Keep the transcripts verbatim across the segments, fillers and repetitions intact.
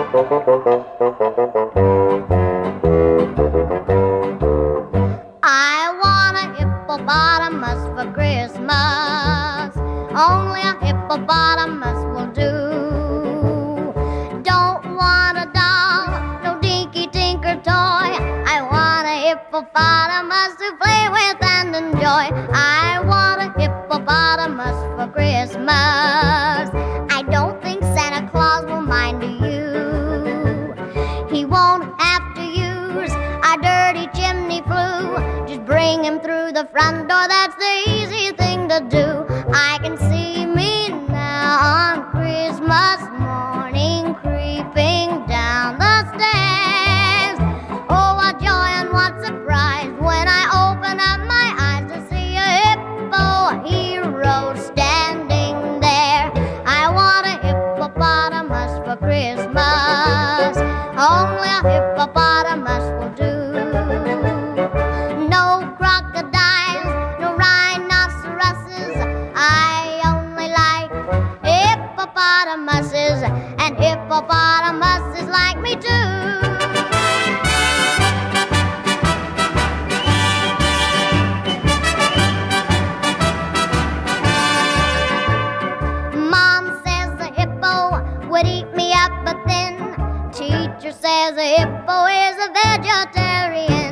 I want a hippopotamus for Christmas. Only a hippopotamus will do. Don't want a doll, no dinky tinker toy. I want a hippopotamus to play with and enjoy. I want a hippopotamus for Christmas. I don't think Santa Claus will mind you. He won't have to use a dirty chimney flue. Just bring him through the front door, that's the easy thing to do. I can see me now on Christmas morning creeping down the stairs. Oh, what joy and what surprise when I open up my eyes to see a hippo hero standing there. I want a hippopotamus for Christmas. Only a hippopotamus will do. No crocodiles, no rhinoceroses. I only like hippopotamuses, and hippopotamuses like me too. Mom says the hippo would eat me up, but then teacher says a hippo is a vegetarian.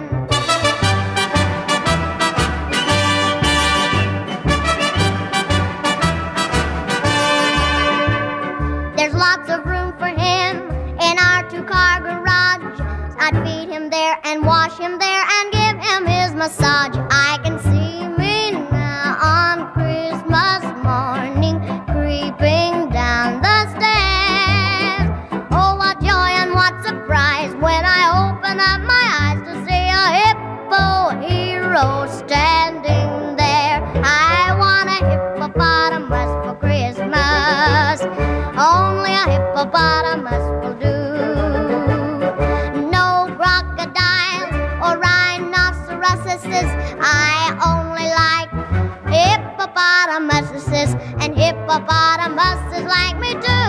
There's lots of room for him in our two-car garage. I'd feed him there and wash him there and give him his massage. I can see me now on Christmas morning creeping down the stairs. Oh, what joy and what surprise when I open up my eyes to see a hippo hero standing there. I want a hippopotamus for Christmas. Only a hippopotamus will do. No crocodiles or rhinoceroses. I only like hippopotamuses, and hippopotamuses like me too.